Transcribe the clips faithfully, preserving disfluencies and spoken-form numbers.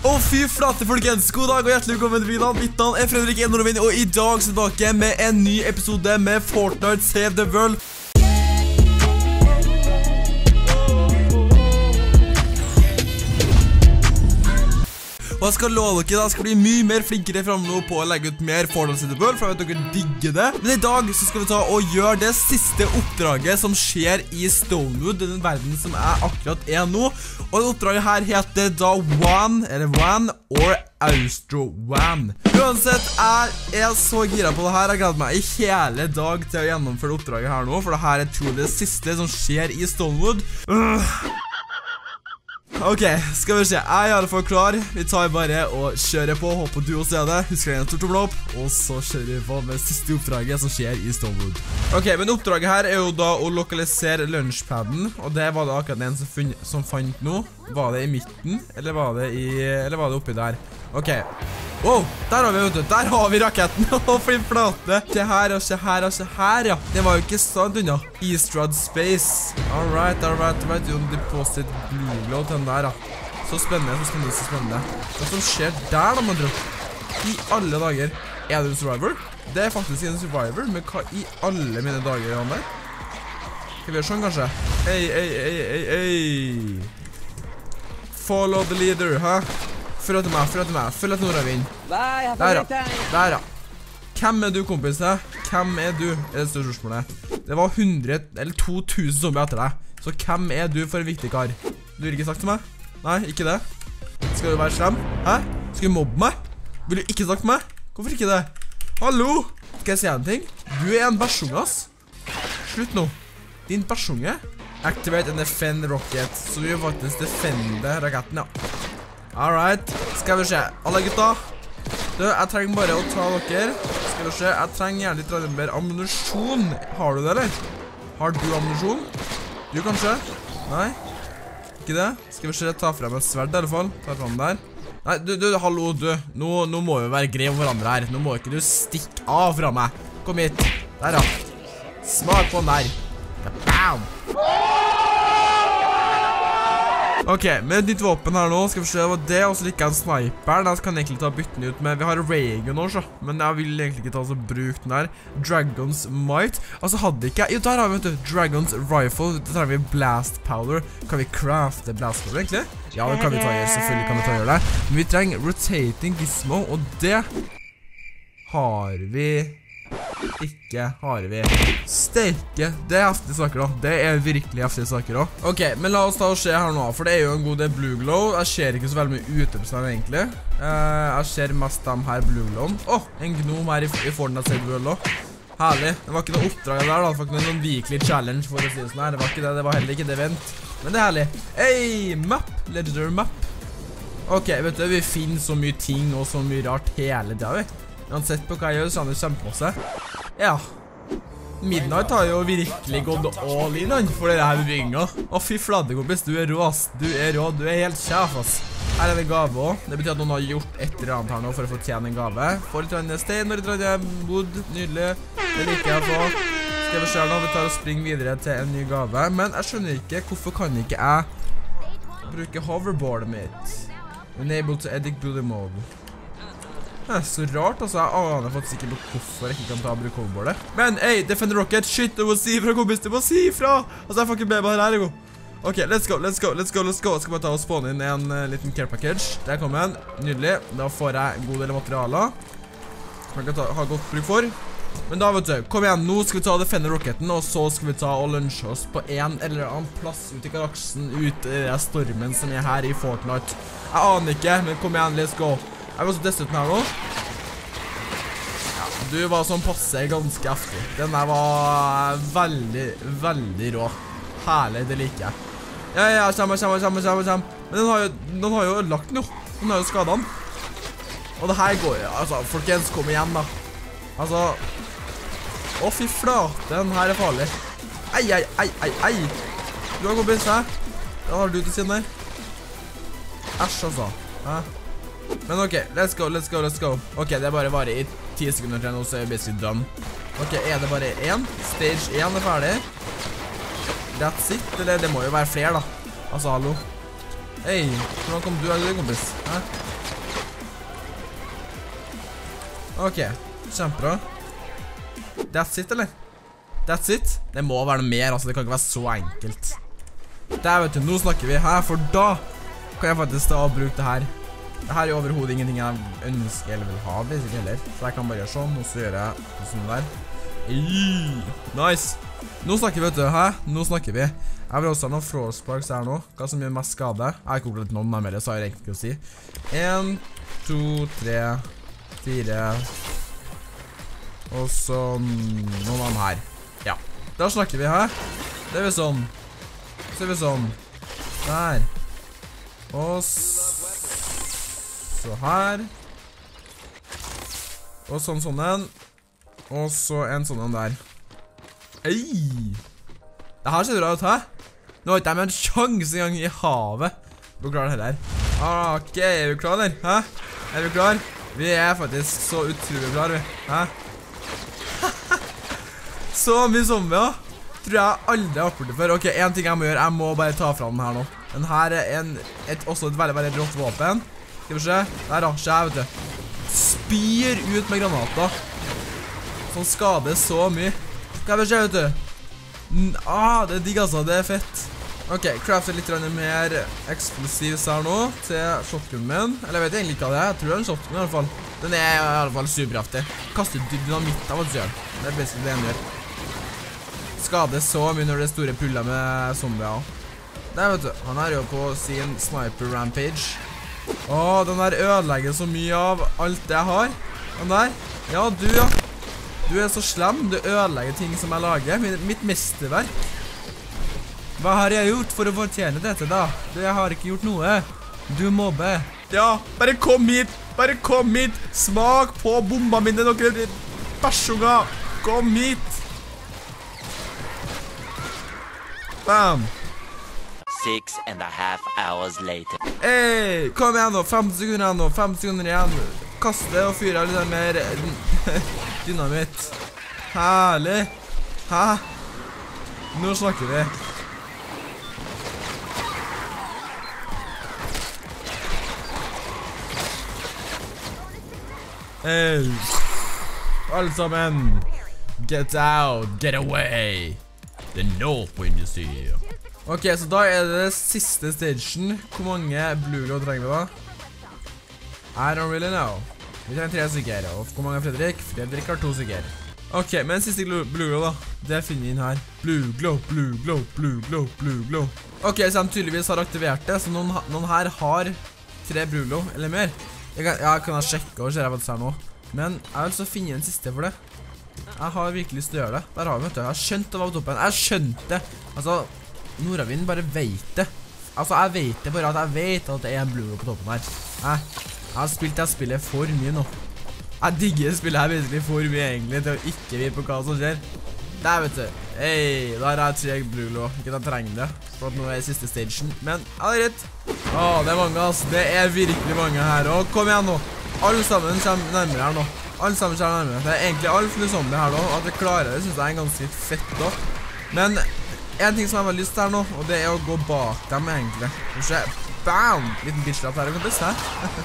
Å fy flate folkens, god dag og hjertelig velkommen til videoen. Mitt navn er Fredrik Norvin, og i dag er jeg tilbake med en ny episode med Fortnite Save the World. Og jeg skal love dere da, jeg skal bli mye mer flinkere frem nå på å legge ut mer Fortnite Save the World, for jeg vet dere digger det. Men i dag så skal vi ta og gjøre det siste oppdraget som skjer i Stonewood, den verden som jeg akkurat er nå. Og det oppdraget her heter da One, eller One, or Austro One. Uansett, jeg er så gira på det her. Jeg gleder meg i hele dag til å gjennomføre oppdraget her nå, for det her er trolig det siste som skjer i Stonewood. Uh. Ok, skal vi se. Jeg er i alle fall klar. Vi tar bare og kjører på. Håper du også er det. Husk å gi en stor tommel opp. Og så kjører vi på med siste oppdraget som skjer i Stonewood. Ok, men oppdraget her er jo da å lokalisere lunchpadden. Og det var det akkurat den som, som fant nå. Var det i midten? Eller var det, i, eller var det oppi der? Ok. Wow, der har vi, vet du. Der har vi raketten. Å, fly flate. Se her, og se her, og se her, ja. Det var jo ikke sant unna. Eastrad Space. Alright, alright, alright. Jo, deposit blue glow til den der, ja. Så spennende, så spennende, så spennende. Hva som skjer der, da, man tror? I alle dager. Er du en survivor? Det er faktisk en survivor, men hva i alle mine dager er han der? Skal vi gjøre sånn, kanskje? Ei, ei, ei, ei, ei. Follow the leader, hæ? Følg etter meg, følg etter meg, følg etter Norvin. Der, ja. Der, ja. Hvem er du, kompis? Hæ? Hvem er du? Er det største spørsmålet? Det var hundre eller to tusen zombier etter deg. Så hvem er du for en viktig kar? Du vil ikke sagt til meg? Nei, ikke det. Skal du være slem? Hæ? Skal du mobbe meg? Vil du ikke sagt til meg? Hvorfor ikke det? Hallo? Skal jeg si en ting? Du er en bæsjunge, ass. Slutt nå. Din bæsjunge. Activate and defend rocket. Så vi vil faktisk defende raketten, ja. Alright, skal vi se. Alle gutta. Du, jeg trenger bare å ta dere. Skal vi se, jeg trenger gjerne litt mer ammunisjon. Har du det, eller? Har du ammunisjon? Du, kanskje? Nei? Ikke det? Skal vi se, ta frem et sverd i alle fall. Ta frem der. Nei, du, du, hallo, du. Nå, nå må vi være greie om hverandre her. Nå må ikke du stikke av fra meg. Kom hit. Der, ja. Smak på den der. Bam! Ok, med ditt våpen her nå, skal vi se hva det er, og så liker jeg en sniper. Den kan jeg egentlig ta bytten ut med. Vi har Reagan også, men jeg vil egentlig ikke ta så bruk den her. Dragon's Might. Altså hadde ikke jeg, jo der har vi, vet du, Dragon's Rifle. Da tar vi Blast Powder. Kan vi crafte Blast Powder egentlig? Ja, det kan vi ta gjøre, selvfølgelig kan vi ta gjøre det. Men vi trenger Rotating Gizmo, og det har vi ikke, har vi. Steike, det er heftige saker da. Det er virkelig heftige saker da. Ok, men la oss ta og se her nå, for det er jo en god del blue glow. Jeg ser ikke så veldig mye ute på stedet egentlig. uh, Jeg ser mest dem her blue glow. Åh, oh, en gnom her i, i Fortnite Save the World også. Herlig, det var ikke noe oppdrag der da. Det var ikke noen weekly challenge for å si det sånn her. Det var ikke det, det var heller ikke det event. Men det er herlig. Hey, map, legendary map. Ok, vet du, vi finner så mye ting og så mye rart hele tiden vi. Uansett på hva jeg gjør, så han er kjempemasse. Ja. Midnight har jo virkelig gått all in han for det her bygginga. Å fy flate, kompis, du er rå, ass. Du er rå, du er helt sjef, ass. Her er det gave også. Det betyr at noen har gjort et eller annet her nå for å få tjene en gave. Får litt rande stein, og litt rande wood. Nydelig. Det liker jeg å få. Skal vi se nå, vi tar og springer videre til en ny gave. Men jeg skjønner ikke, hvorfor kan ikke jeg bruke hoverboardet mitt? Unable to edit bully mode. Det er så rart, altså. Jeg aner faktisk ikke hvorfor jeg ikke kan ta og bruke hoverboardet. Men, hey, Defender Rocket, shit, du må si ifra, kompis, du må si ifra! Altså, jeg får ikke med meg her, jeg går. Ok, let's go, let's go, let's go, let's go. Jeg skal bare ta og spawne inn en uh, liten care package. Der kommer den, nydelig. Da får jeg en god del materialer. Jeg kan ta, ha godt bruk for. Men da, vet du, kom igjen, nå skal vi ta Defender Rocketen, og så skal vi ta og lunsje oss på en eller annen plass ut i galaksen, ut i stormen som er her i Fortnite. Jeg aner ikke, men kom igjen, let's go. Jeg vil også teste ut den her nå. Ja, du var sånn passe ganske heftig. Den der var veldig, veldig rå. Herlig, det liker jeg. Ja, ja, kommer, kommer, kommer, kommer, kommer. Men den har jo, den har jo ødelagt noe. Den har jo skadet den. Og det her går jo, altså, folkens, kom igjen da. Altså, å fy flate, den her er farlig. Ei, ei, ei, ei, ei. Du har kompis, hæ? Hva har du til siden der? Æsj, altså. Hæ? Men ok, let's go, let's go, let's go. Ok, det er bare bare i ti sekunder til nå, så er vi basically done. Ok, er det bare én? Stage én er ferdig. That's it, eller det må jo være flere da. Altså, hallo. Hei, hvordan kom du av det, kompis? Hæ? Ok, kjempebra. That's it, eller? That's it? Det må være noe mer, altså. Det kan ikke være så enkelt. Der, vet du, nå snakker vi her, for da kan jeg faktisk da bruke det her. Det her er overhodet ingenting jeg ønsker eller vil ha, basically heller. Så jeg kan bare gjøre sånn, og så gjør jeg sånn der. Ii, nice. Nå snakker vi, vet du, hæ? Nå snakker vi. Jeg vil også ha noen frostparks her nå. Hva som gjør mest skade? Jeg har ikke opplevd noen nærmere, så har jeg egentlig ikke å si. En, to, tre, fire. Og så noen av dem her. Ja, da snakker vi her. Det er vi sånn. Så er vi sånn. Der. Og så her. Og sånn sånn en. Og så en sånn en der. Ei! Det her ser bra ut, hæ? Nå har ikke jeg med en sjanse engang i havet. Du klarer det her. Ok, er vi klar, eller? Hæ? Er vi klar? Vi er faktisk så utrolig klar, vi. Hæ? Så mye zombier. Tror jeg aldri har opplevd det før. Ok, en ting jeg må gjøre. Jeg må bare ta fra den her nå. Den her er en, et, også et veldig, veldig rått våpen. Skal vi se? Der rasjer jeg, vet du. Spyr ut med granater. Som skader så mye. Skal vi se, vet du. Ah, det er digg altså, det er fett. Ok, crafter litt mer eksplosivs her nå til shotgunen min. Eller jeg vet egentlig ikke hva det er, jeg tror det er en shotgun i alle fall. Den er i alle fall superkraftig. Kaster dynamitt av hva du gjør. Det er basically det den gjør. Skader så mye når det er store puller med zombier. Der vet du, han er jo på sin sniper rampage. Åh, den der ødelegger så mye av alt jeg har. Den der, ja du ja. Du er så slem, du ødelegger ting som jeg lager. Mitt, mitt mesterverk. Hva har jeg gjort for å fortjene dette da? Du, jeg har ikke gjort noe. Du mobber. Ja, bare kom hit. Bare kom hit. Smak på bomba mine, dere bæsjunger. Kom hit. Bam. Six and a half hours later. Hei, kom igjen nå. Fem sekunder igjen nå. Fem sekunder igjen. Kaste og fyre litt mer dynamitt. Herlig. Hæ? Nå snakker vi. Hey. Alle sammen. Get out. Get away. The north wind you see. Ok, så da er det siste stagen. Hvor mange blue glow trenger vi da? I don't really know. Vi trenger tre stykker. Og hvor mange er Fredrik? Fredrik har to stykker. Ok, men siste blue glow da. Det finner vi inn her. Blue glow, blue glow, blue glow, blue glow. Ok, så de tydeligvis har aktivert det. Så noen, noen her har tre blue glow eller mer. Jeg kan, jeg kan sjekke og se hva det er nå. Men jeg vil så finne en siste for det. Jeg har virkelig lyst til å gjøre det. Der har vi, vet du. Jeg har skjønt det var på toppen. Jeg har skjønt det. Altså, Nordavind bare vet det. Altså, jeg vet det bare at jeg vet at det er en blue glow på toppen her. Jeg, jeg har spilt det spillet for mye nå. Jeg digger spillet her basically for mye egentlig til å ikke vite på hva som skjer. Der, vet du. Hei, der er jeg tre blue glow. Ikke at jeg trenger det, for at nå er jeg i siste stagen. Men, ja, det er rett. Åh, det er mange, altså. Det er virkelig mange her. Og kom igjen nå. Alle sammen kommer nærmere her nå. Alle sammen kommer nærmere. Det er egentlig alt for zombie her nå. At vi klarer det, synes jeg er ganske fett da. Men en ting som jeg har lyst til her nå, og det er å gå bak dem egentlig. Se, bam! Liten bitchlap her, kompis, her.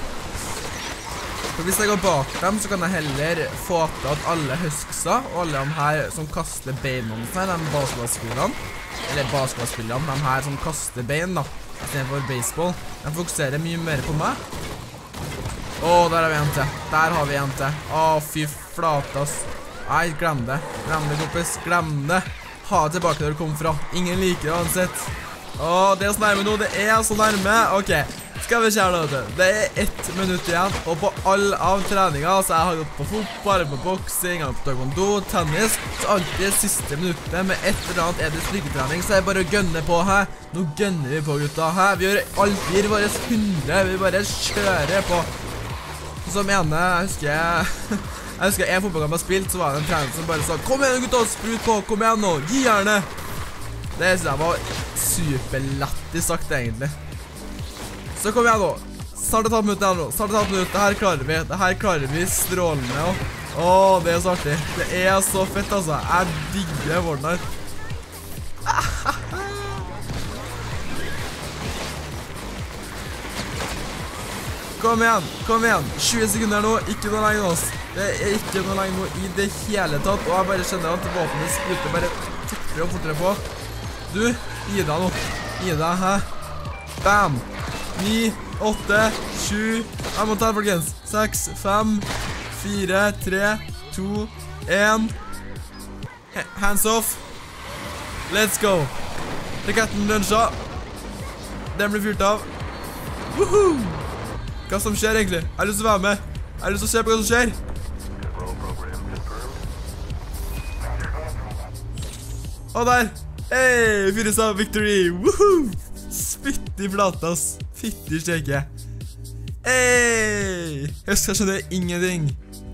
For hvis jeg går bak dem, så kan jeg heller få til at alle husksa, og alle de her som kaster beinene, de basketballspillerne, eller basketballspillerne, de her som kaster bein da, i stedet for baseball, de fokuserer mye mer på meg. Åh, der har vi en til. Der har vi en til. Åh, fy flate, ass. Nei, glem det. Glem det, kompis. Glem det. Ha det tilbake der du kom fra. Ingen liker det uansett. Åh, det er så nærme nå. Det er så nærme. Ok, skal vi kjære det. Det er ett minutt igjen. Og på all av treninger, så jeg har gått på fotball, på boksing, jeg har gått på taekwondo, tennis. Så alltid det siste minuttet med et eller annet er det styrketrening. Så er det bare å gønne på, hæ? Nå gønner vi på, gutta, hæ? Vi gjør alt, vi gjør våre hundre. Vi bare kjører på. Som ene, jeg husker jeg, jeg husker en fotballkamp jeg spilt, så var det en trener som bare sa kom igjen gutta, sprut på, kom igjen nå, gi gjerne. Det synes jeg var superlettig sagt egentlig. Så kom igjen nå, snart et halvt minutt igjen nå, snart et halvt minutt, det her klarer vi, det her klarer vi strålende. Åh, det er så artig, det er så fett altså, jeg digger Fortnite. Kom igjen, kom igjen. tjue sekunder nå, ikke noe lenge nå. Det er ikke noe lenge nå i det hele tatt. Og jeg bare skjønner at våpenet spruter bare fortere og fortere på. Du, gi deg nå. Gi deg, hæ? Bam. ni, åtte, sju. Jeg må ta det, folkens. seks, fem, fire, tre, to, en. Hands off. Let's go. Raketten lunsja. Den blir fyrt av. Woohoo! Hva som skjer egentlig? Jeg har lyst til å være med. Jeg har lyst til å se på hva som skjer. Og der. Hei, fyres av victory. Woohoo! Spytt i flate, ass. Fytti steke. Hei! Jeg skal skjønne ingenting.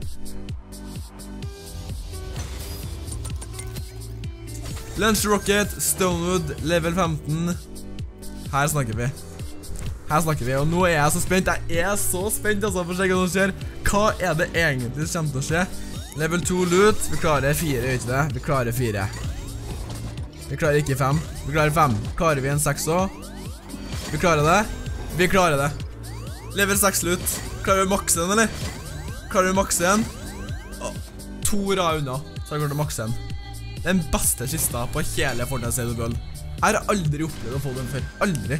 Lunch Rocket, Stonewood, level femten. Her snakker vi. Her snakker vi, og nå er jeg så spent. Jeg er så spent, altså, for å se hva som skjer. Hva er det egentlig som kommer til å skje? Level to loot. Vi klarer fire, ikke det? Vi klarer fire. Vi klarer ikke fem. Vi klarer fem. Klarer vi en seks også? Vi klarer det. Vi klarer det. Level seks loot. Klarer vi å makse den, eller? Klarer vi å makse den? Åh, to rad unna, så har jeg klart å makse den. Den beste kista på hele Fortnite Save the World. Jeg har aldri opplevd å få den før. Aldri.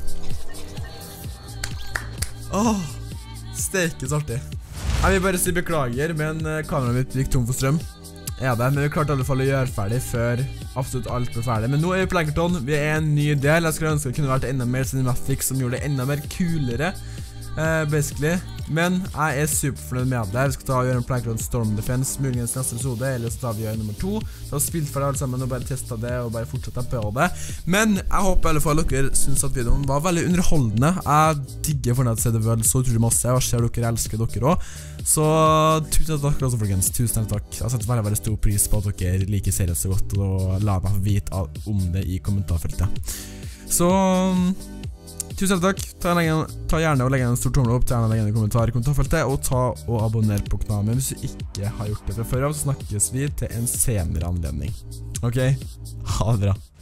Åh, steike så artig. Jeg vil bare si beklager, men kameraet mitt gikk tom for strøm. Ja, det, men vi klarte i alle fall å gjøre ferdig før absolutt alt ble ferdig. Men nå er vi på Plankerton. Vi er en ny del. Jeg skulle ønske det kunne vært enda mer cinematic som gjorde det enda mer kulere. Uh, basically. Men jeg er superfornøyd med det. Vi skal ta og gjøre en Plankerton Storm Defense muligens neste episode, eller så tar vi gjøre nummer to. Vi har spilt for det alle sammen og bare testet det og bare fortsatt på det. Men jeg håper i alle fall dere synes at videoen var veldig underholdende. Jeg digger Fortnite Save the World så utrolig masse, og ser dere elsker dere også. Så tusen takk også, folkens. Tusen takk. Jeg setter veldig, veldig stor pris på at dere liker serien så godt, og la meg vite om det i kommentarfeltet. Så tusen takk. Ta, ta gjerne og legge en stor tommel opp, ta gjerne og legge en kommentar i kommentarfeltet, og ta og abonner på kanalen min hvis du ikke har gjort det fra før av. Så snakkes vi til en senere anledning. Ok? Ha det bra.